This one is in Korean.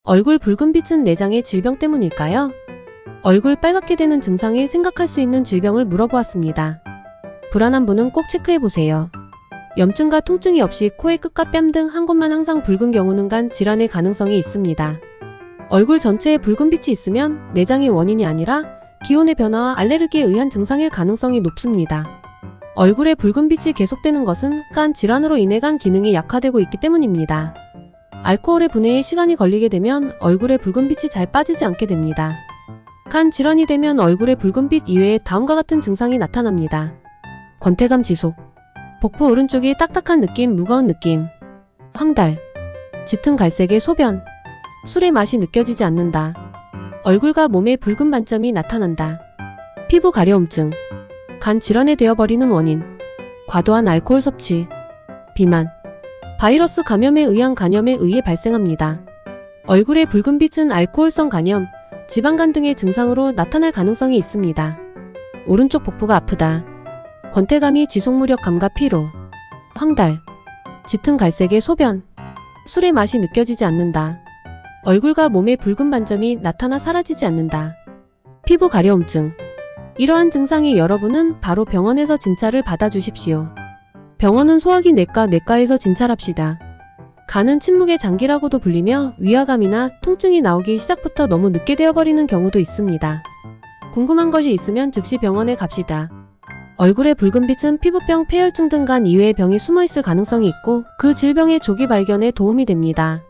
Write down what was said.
얼굴 붉은 빛은 내장의 질병 때문일까요? 얼굴 빨갛게 되는 증상이 생각할 수 있는 질병을 물어보았습니다. 불안한 분은 꼭 체크해보세요. 염증과 통증이 없이 코의 끝과 뺨 등 한 곳만 항상 붉은 경우는 간 질환의 가능성이 있습니다. 얼굴 전체에 붉은 빛이 있으면 내장의 원인이 아니라 기온의 변화와 알레르기에 의한 증상일 가능성이 높습니다. 얼굴에 붉은 빛이 계속되는 것은 간 질환으로 인해 간 기능이 약화되고 있기 때문입니다. 알코올의 분해에 시간이 걸리게 되면 얼굴에 붉은 빛이 잘 빠지지 않게 됩니다. 간 질환이 되면 얼굴에 붉은 빛 이외에 다음과 같은 증상이 나타납니다. 권태감 지속, 복부 오른쪽이 딱딱한 느낌, 무거운 느낌, 황달, 짙은 갈색의 소변, 술의 맛이 느껴지지 않는다. 얼굴과 몸에 붉은 반점이 나타난다. 피부 가려움증, 간 질환에 되어버리는 원인, 과도한 알코올 섭취, 비만, 바이러스 감염에 의한 간염에 의해 발생합니다. 얼굴의 붉은 빛은 알코올성 간염, 지방간 등의 증상으로 나타날 가능성이 있습니다. 오른쪽 복부가 아프다. 권태감이 지속무력 감과 피로, 황달, 짙은 갈색의 소변, 술의 맛이 느껴지지 않는다. 얼굴과 몸에 붉은 반점이 나타나 사라지지 않는다. 피부 가려움증. 이러한 증상이 여러분은 바로 병원에서 진찰을 받아주십시오. 병원은 소화기 내과에서 진찰합시다. 간은 침묵의 장기라고도 불리며 위화감이나 통증이 나오기 시작부터 너무 늦게 되어버리는 경우도 있습니다. 궁금한 것이 있으면 즉시 병원에 갑시다. 얼굴의 붉은 빛은 피부병, 폐혈증 등 간 이외의 병이 숨어있을 가능성이 있고 그 질병의 조기 발견에 도움이 됩니다.